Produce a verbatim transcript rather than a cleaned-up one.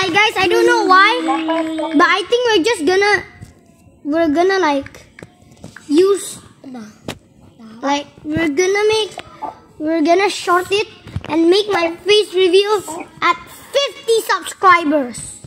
guys, I don't know why, but I think we're just gonna, we're gonna like use, like we're gonna make, we're gonna short it and make my face reveal at fifty subscribers.